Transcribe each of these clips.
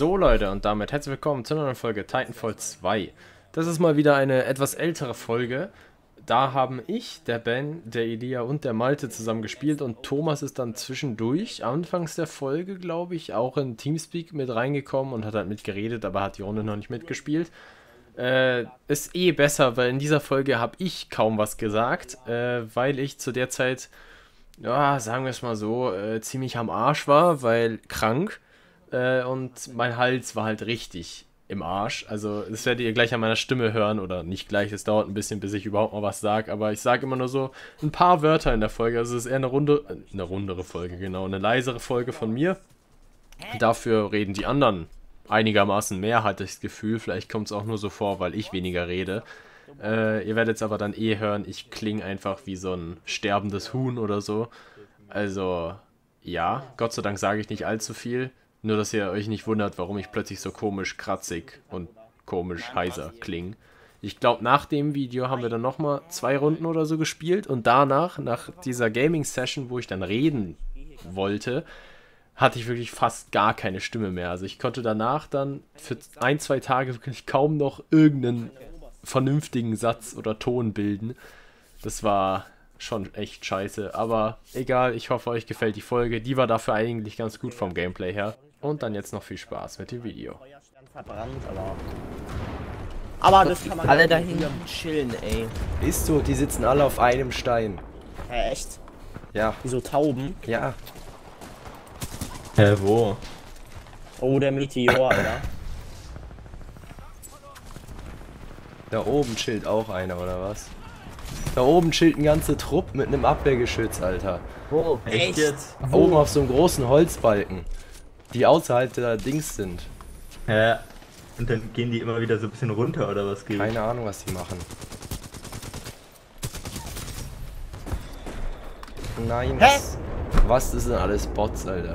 So Leute, und damit herzlich willkommen zu einer neuen Folge Titanfall 2. Das ist mal wieder eine etwas ältere Folge. Da haben ich, der Ben, der Elia und der Malte zusammen gespielt und Thomas ist dann zwischendurch, anfangs der Folge, glaube ich, auch in Teamspeak mit reingekommen und hat halt mitgeredet, aber hat die Runde noch nicht mitgespielt. Ist eh besser, weil in dieser Folge habe ich kaum was gesagt, weil ich zu der Zeit, ja, sagen wir es mal so, ziemlich am Arsch war, weil krank. Und mein Hals war halt richtig im Arsch. Also, das werdet ihr gleich an meiner Stimme hören. Oder nicht gleich, es dauert ein bisschen, bis ich überhaupt mal was sage. Aber ich sage immer nur so ein paar Wörter in der Folge. Also, es ist eher eine rundere Folge, genau. Eine leisere Folge von mir. Dafür reden die anderen einigermaßen mehr, hatte ich das Gefühl. Vielleicht kommt es auch nur so vor, weil ich weniger rede. Ihr werdet es aber dann eh hören. Ich klinge einfach wie so ein sterbendes Huhn oder so. Also, ja, Gott sei Dank sage ich nicht allzu viel. Nur, dass ihr euch nicht wundert, warum ich plötzlich so komisch kratzig und komisch heiser klinge. Ich glaube, nach dem Video haben wir dann nochmal 2 Runden oder so gespielt. Und danach, nach dieser Gaming-Session, wo ich dann reden wollte, hatte ich wirklich fast gar keine Stimme mehr. Also ich konnte danach dann für 1, 2 Tage wirklich kaum noch irgendeinen vernünftigen Satz oder Ton bilden. Das war schon echt scheiße. Aber egal, ich hoffe, euch gefällt die Folge. Die war dafür eigentlich ganz gut vom Gameplay her. Und dann jetzt noch viel Spaß mit dem Video. Verbrannt, aber das kann man alle da hinten chillen, ey. Ist so, die sitzen alle auf einem Stein. Echt? Ja. Wie so Tauben? Ja. Wo? Oh, der Meteor, Alter. Da oben chillt auch einer, oder was? Da oben chillt ein ganzer Trupp mit einem Abwehrgeschütz, Alter. Wo? Echt jetzt? Oben auf so einem großen Holzbalken, die außerhalb der Dings sind. Ja. Und dann gehen die immer wieder so ein bisschen runter, oder was geht? Keine Ahnung, was die machen. Nein, was das sind alles Bots, Alter.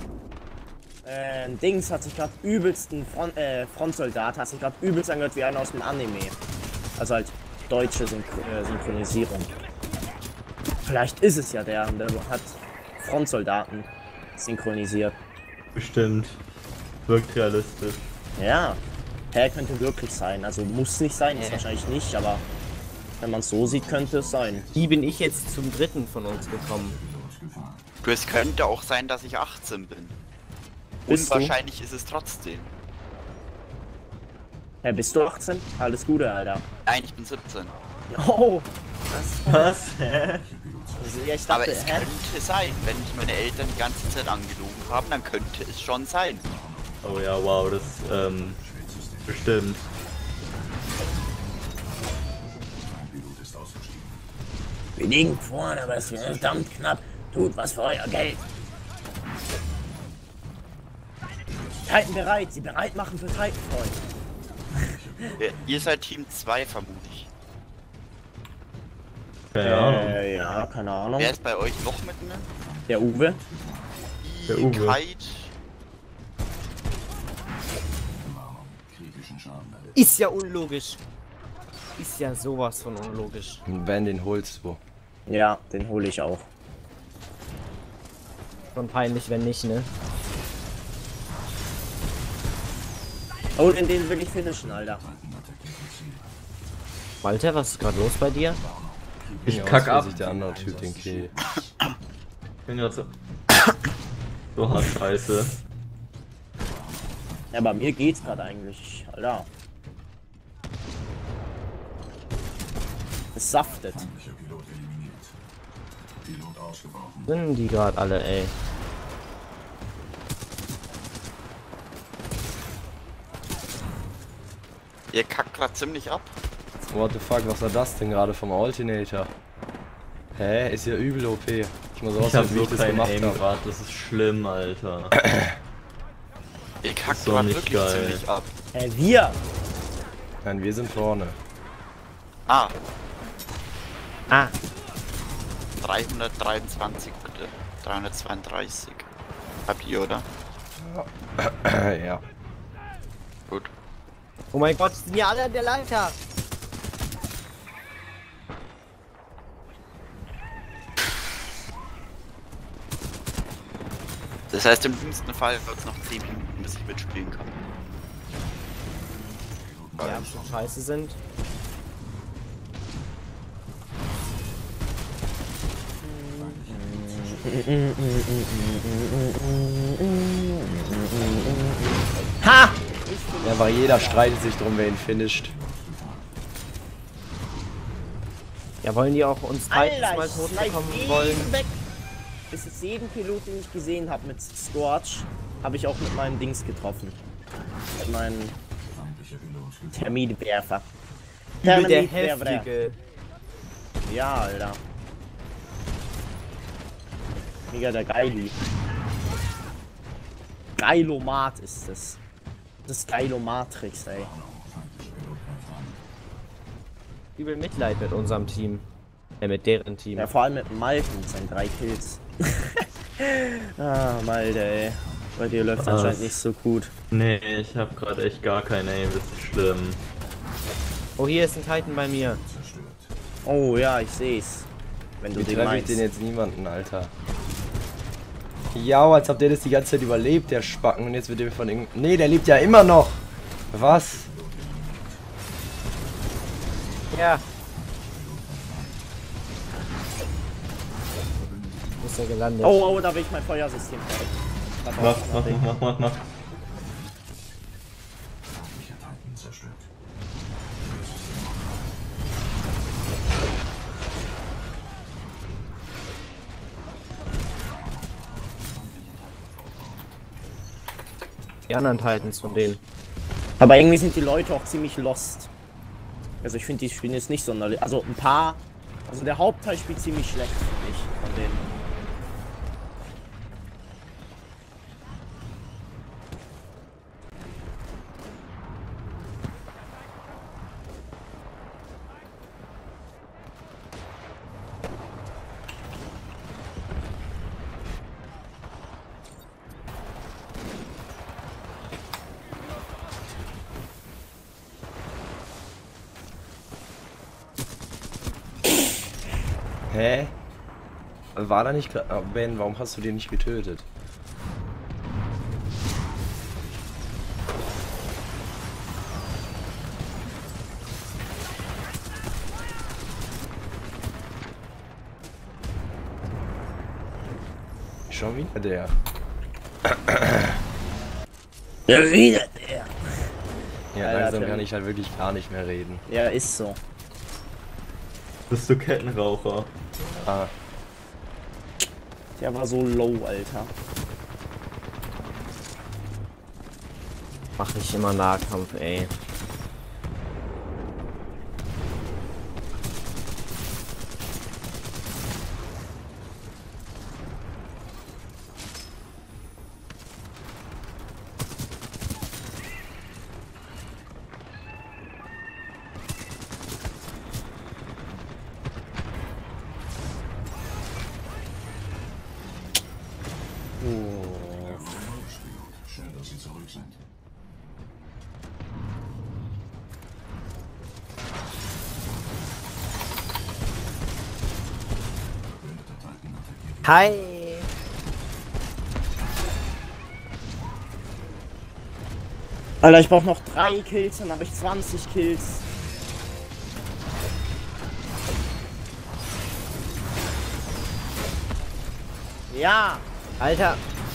Dings hat sich gerade übelsten Frontsoldat hat sich gerade übelst angehört wie einer aus dem Anime. Also halt deutsche Synchronisierung. Vielleicht ist es ja der hat Frontsoldaten synchronisiert. Bestimmt. Wirkt realistisch. Ja. Könnte wirklich sein. Also muss nicht sein, ist wahrscheinlich nicht, aber wenn man es so sieht, könnte es sein. Wie bin ich jetzt zum dritten von uns gekommen? Du, es könnte auch sein, dass ich 18 bin. Unwahrscheinlich ist es trotzdem. Bist du 18? Alles Gute, Alter. Nein, ich bin 17. Oh! Was? Hä? Also, ja, ich dachte, Aber es könnte sein, wenn mich meine Eltern die ganze Zeit angelogen haben, dann könnte es schon sein. Oh ja, wow, das, bestimmt. Wir liegen vorne, aber es wird verdammt knapp. Tut was für euer Geld. Titan bereit, sie bereit machen für Titanfall. Ihr seid Team 2 vermutlich. Keine Ahnung. Ja, keine Ahnung. Wer ist bei euch noch mit mir? Der Uwe. Der Uwe. Kite. Ist ja unlogisch. Ist ja sowas von unlogisch. Ben, den holst du. Ja, den hole ich auch. Schon peinlich, wenn nicht, ne? Oh, den will ich finishen, Alter. Walter, was ist gerade los bei dir? Ich kack ab. Sich der andere Typ den Kill. Ich bin grad so... so hart scheiße. Ja, bei mir geht's gerade eigentlich, Alter. Es saftet. Sind die gerade alle, ey? Ihr kackt gerade ziemlich ab. What the fuck, was war das denn gerade vom Alternator? Hä, ist ja übel OP. Ich muss Ich hab so das keinen gemacht Aim habe. grad, das ist schlimm, Alter. Ihr kackt so gerade nicht wirklich geil. ziemlich ab. Wir! Nein, wir sind vorne. Ah, Ah, 323 bitte. 332. Habt ihr, oder? Ja. Gut. oh mein Gott, sind ja alle an der Leiter. Das heißt, im dümmsten Fall wird es noch 10 Minuten, bis ich mitspielen kann. Die absolut scheiße sind. Ha! Ja, aber jeder streitet sich drum, wer ihn finisht. Ja, wollen die auch uns Titans mal tot bekommen wollen? Weg. Bis jetzt jeden Pilot, den ich gesehen habe mit Scorch, habe ich auch mit meinem Dings getroffen. Mit meinem Terminwerfer. Übel der heftige. Ja, Alter. Mega der Geili. Geilomat ist es. Das ist Geilomatrix, ey. Übel Mitleid mit unserem Team. Mit deren Team. Ja, vor allem mit Malte mit seinen 3 Kills. Ah, Malte, ey. Bei dir läuft anscheinend nicht so gut. Nee, ich hab gerade echt gar kein Aim, das ist schlimm. Oh, hier ist ein Titan bei mir. Oh ja, ich seh's. Wenn du Wie den treffe ich meinst. den jetzt niemanden, Alter? Ja, als ob der das die ganze Zeit überlebt, der Spacken. Und jetzt wird der von irgendeinem... Nee, der lebt ja immer noch. Was? Ja. Ist er gelandet. Oh, oh, da will ich mein Feuersystem. Mach. Die anderen Titans von denen. Aber irgendwie sind die Leute auch ziemlich lost. Also ich finde, die spielen jetzt nicht sonderlich. Also ein paar. Also der Hauptteil spielt ziemlich schlecht, finde ich, von denen. Hä? War da nicht... Ben, warum hast du den nicht getötet? Schon wieder der. Ja, wieder der. Ja, Alter, langsam Tim. kann ich halt wirklich gar nicht mehr reden. Ja, ist so. Bist du Kettenraucher? Ah, Der war so low, Alter. Mach ich immer Nahkampf, ey. Hi! Alter, ich brauche noch 3 Kills, dann habe ich 20 Kills. Ja! Alter!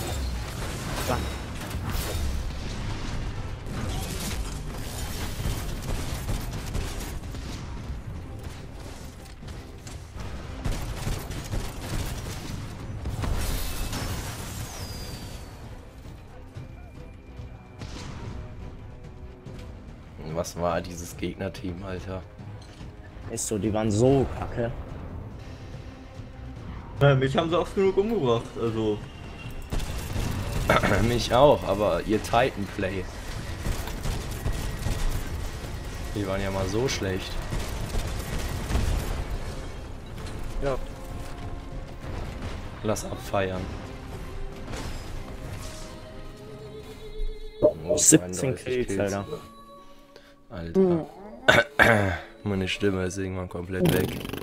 was war dieses Gegnerteam, Alter? Ist so, die waren so kacke. Mich haben sie oft genug umgebracht, also. Mich auch, aber ihr Titan-Play. Die waren ja mal so schlecht. Ja. Lass abfeiern. Oh, 17 32 Kills, Alter. Alter. Meine Stimme ist irgendwann komplett weg.